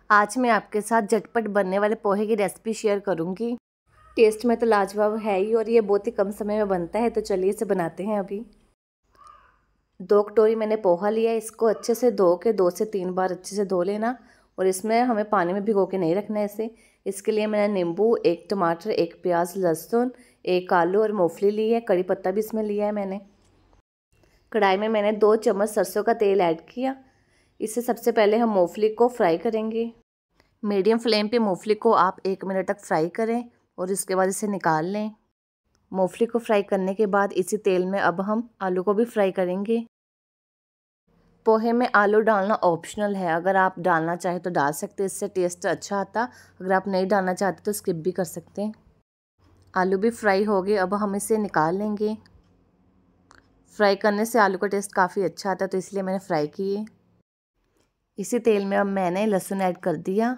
आज मैं आपके साथ झटपट बनने वाले पोहे की रेसिपी शेयर करूंगी। टेस्ट में तो लाजवाब है ही और ये बहुत ही कम समय में बनता है। तो चलिए इसे बनाते हैं। अभी 2 कटोरी मैंने पोहा लिया है। इसको अच्छे से धो के 2 से 3 बार अच्छे से धो लेना और इसमें हमें पानी में भिगो के नहीं रखना है इसे। इसके लिए मैंने नींबू, 1 टमाटर, 1 प्याज, लहसुन, 1 आलू और मूंगफली ली है। कड़ी पत्ता भी इसमें लिया है मैंने। कढ़ाई में मैंने 2 चम्मच सरसों का तेल ऐड किया। इससे सबसे पहले हम मूंगफली को फ्राई करेंगे। मीडियम फ्लेम पे मूंगफली को आप 1 मिनट तक फ्राई करें और इसके बाद इसे निकाल लें। मूंगफली को फ्राई करने के बाद इसी तेल में अब हम आलू को भी फ्राई करेंगे। पोहे में आलू डालना ऑप्शनल है, अगर आप डालना चाहें तो डाल सकते हैं, इससे टेस्ट अच्छा आता। अगर आप नहीं डालना चाहते तो स्किप भी कर सकते हैं। आलू भी फ्राई हो गए, अब हम इसे निकाल लेंगे। फ्राई करने से आलू का टेस्ट काफ़ी अच्छा आता है, तो इसलिए मैंने फ्राई किए। इसी तेल में अब मैंने लहसुन ऐड कर दिया,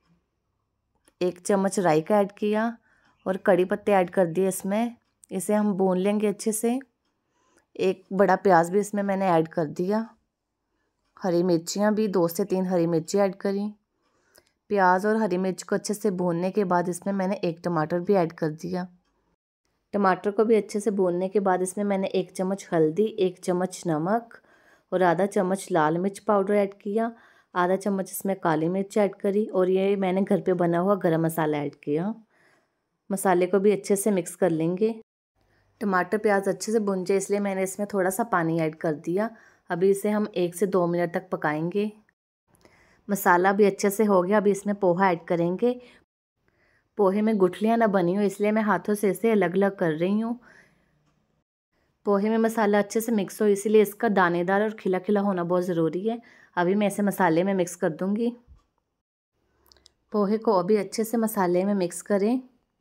1 चम्मच राई का ऐड किया और कड़ी पत्ते ऐड कर दिए इसमें। इसे हम भून लेंगे अच्छे से। 1 बड़ा प्याज भी इसमें मैंने ऐड कर दिया। हरी मिर्चियाँ भी 2 से 3 हरी मिर्ची ऐड करी। प्याज और हरी मिर्च को अच्छे से भूनने के बाद इसमें मैंने 1 टमाटर भी ऐड कर दिया। टमाटर को भी अच्छे से भूनने के बाद इसमें मैंने 1 चम्मच हल्दी, 1 चम्मच नमक और आधा चम्मच लाल मिर्च पाउडर ऐड किया। आधा चम्मच इसमें काली मिर्च ऐड करी और ये मैंने घर पे बना हुआ गरम मसाला ऐड किया। मसाले को भी अच्छे से मिक्स कर लेंगे। टमाटर प्याज अच्छे से भुन जाए इसलिए मैंने इसमें थोड़ा सा पानी ऐड कर दिया। अभी इसे हम 1 से 2 मिनट तक पकाएंगे। मसाला भी अच्छे से हो गया। अभी इसमें पोहा ऐड करेंगे। पोहे में गुठलियाँ ना बनी हो इसलिए मैं हाथों से इसे अलग अलग कर रही हूँ। पोहे में मसाला अच्छे से मिक्स हो इसीलिए इसका दानेदार और खिला खिला होना बहुत ज़रूरी है। अभी मैं इसे मसाले में मिक्स कर दूँगी। पोहे को अभी अच्छे से मसाले में मिक्स करें।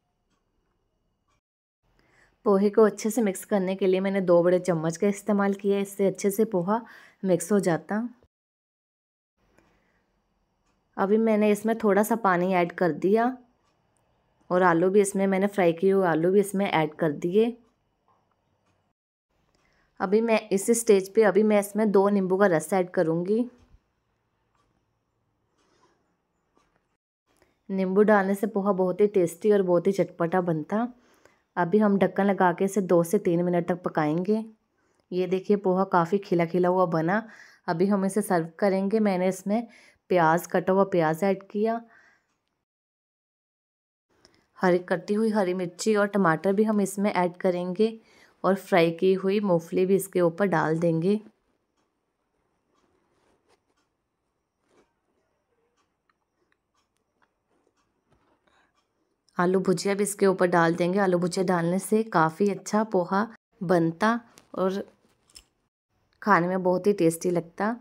पोहे को अच्छे से मिक्स करने के लिए मैंने 2 बड़े चम्मच का इस्तेमाल किया, इससे अच्छे से पोहा मिक्स हो जाता। अभी मैंने इसमें थोड़ा सा पानी ऐड कर दिया और आलू भी इसमें मैंने फ्राई किए हुए आलू भी इसमें ऐड कर दिए। अभी मैं इस स्टेज पे अभी मैं इसमें 2 नींबू का रस ऐड करूँगी। नींबू डालने से पोहा बहुत ही टेस्टी और बहुत ही चटपटा बनता। अभी हम ढक्कन लगा के इसे 2 से 3 मिनट तक पकाएंगे। ये देखिए पोहा काफ़ी खिला खिला हुआ बना। अभी हम इसे सर्व करेंगे। मैंने इसमें कटा हुआ प्याज ऐड किया। कटी हुई हरी मिर्ची और टमाटर भी हम इसमें ऐड करेंगे और फ्राई की हुई मूंगफली भी इसके ऊपर डाल देंगे। आलू भुजिया भी इसके ऊपर डाल देंगे। आलू भुजिया डालने से काफ़ी अच्छा पोहा बनता और खाने में बहुत ही टेस्टी लगता।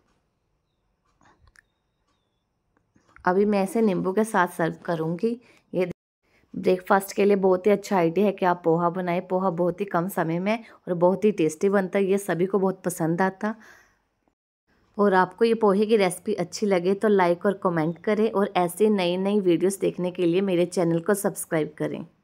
अभी मैं इसे नींबू के साथ सर्व करूँगी। ये ब्रेकफास्ट के लिए बहुत ही अच्छा आइडिया है कि आप पोहा बनाएं। पोहा बहुत ही कम समय में और बहुत ही टेस्टी बनता है। ये सभी को बहुत पसंद आता। और आपको ये पोहे की रेसिपी अच्छी लगे तो लाइक और कमेंट करें और ऐसे नई नई वीडियोस देखने के लिए मेरे चैनल को सब्सक्राइब करें।